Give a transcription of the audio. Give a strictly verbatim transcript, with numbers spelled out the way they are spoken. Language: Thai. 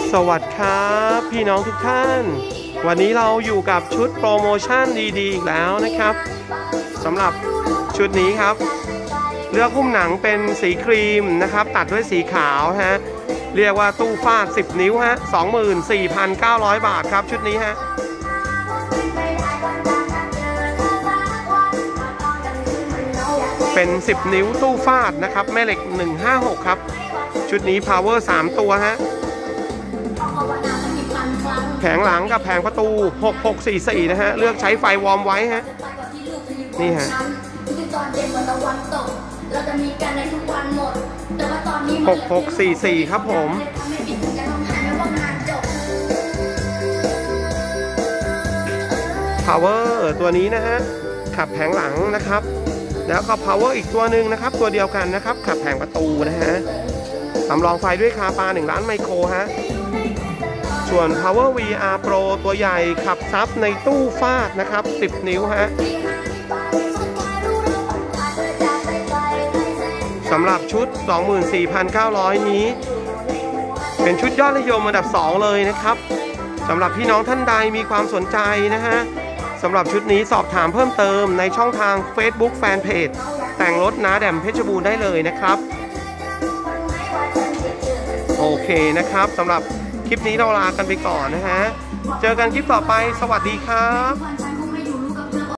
สวัสดีครับพี่น้องทุกท่านวันนี้เราอยู่กับชุดโปรโมชั่นดีๆอีกแล้วนะครับสำหรับชุดนี้ครับเลือกหุ้มหนังเป็นสีครีมนะครับตัดด้วยสีขาวฮะเรียกว่าตู้ฟาดสิบนิ้วฮะ สองหมื่นสี่พันเก้าร้อย บาทครับชุดนี้ฮะเป็นสิบนิ้วตู้ฟาดนะครับแม่เหล็กหนึ่งห้าหกครับชุดนี้ power สามตัวฮะแผงหลังกับแผงประตูหกหกสี่สี่นะฮะเลือกใช้ไฟวอร์มไว้ฮะนี่ฮะหกหกสี่สี่ครับผม power ตัวนี้นะฮะขับแผงหลังนะครับแล้วก็ power อีกตัวหนึ่งนะครับตัวเดียวกันนะครับขับแผงประตูนะฮะสำรองไฟด้วยคาปาหนึ่งล้านไมโครฮะส่วน Power วี อาร์ Pro ตัวใหญ่ขับซับในตู้ฟาดนะครับสิบนิ้วฮะสำหรับชุด สองหมื่นสี่พันเก้าร้อย นี้เป็นชุดยอดนิยมอันดับสองเลยนะครับสำหรับพี่น้องท่านใดมีความสนใจนะฮะสำหรับชุดนี้สอบถามเพิ่มเติมในช่องทาง Facebook Fanpage แต่งรถน้าแดมเพชรบูรณ์ได้เลยนะครับโอเคนะครับสำหรับคลิปนี้เราลากันไปก่อนนะฮะเจอกันคลิปต่อไปสวัสดีครับ